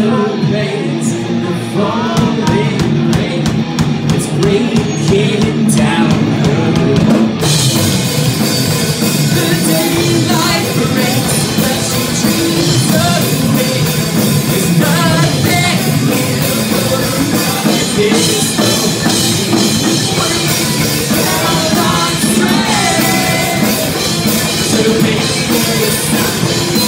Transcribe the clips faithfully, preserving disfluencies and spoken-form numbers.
planes, the falling rain, it's breaking down her home. The daylight breaks, but she dreams away. There's nothing beautiful about this home. Down on train, so maybe it's time.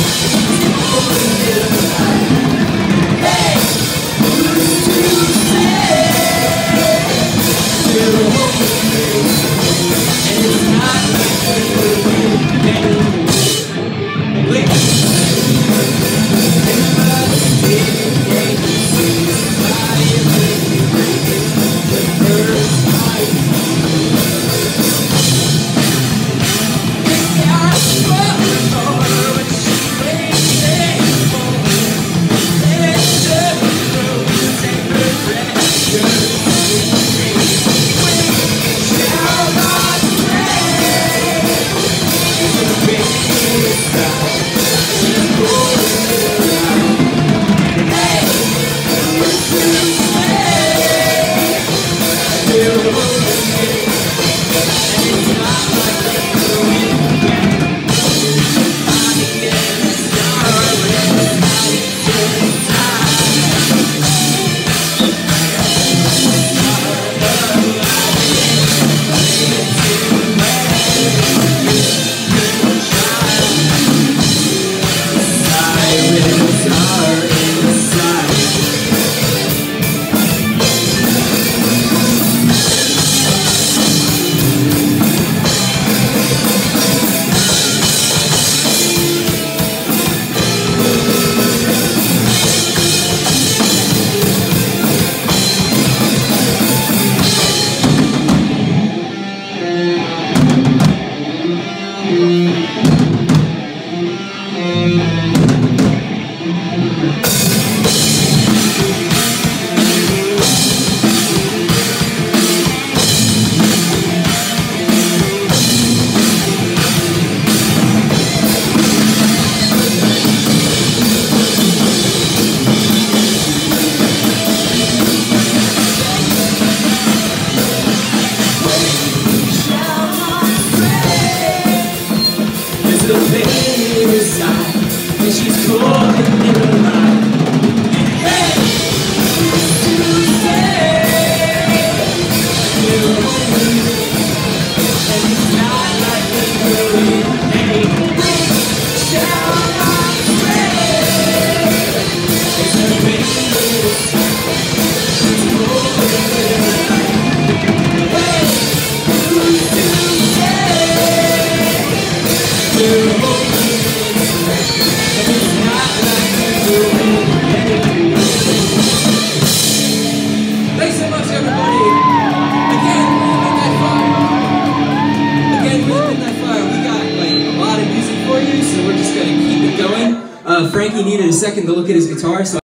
She's calling in her mind. And hey, to say you're only me, and it's not like we're in pain. Shout out the rain, it's a rainbow sky. She's calling in her mind. Hey, who's to say you're only me? Thanks so much, everybody. Again, Midnight Fire. Again, Midnight Fire. We got like a lot of music for you, so we're just gonna keep it going. Uh, Frankie needed a second to look at his guitar, so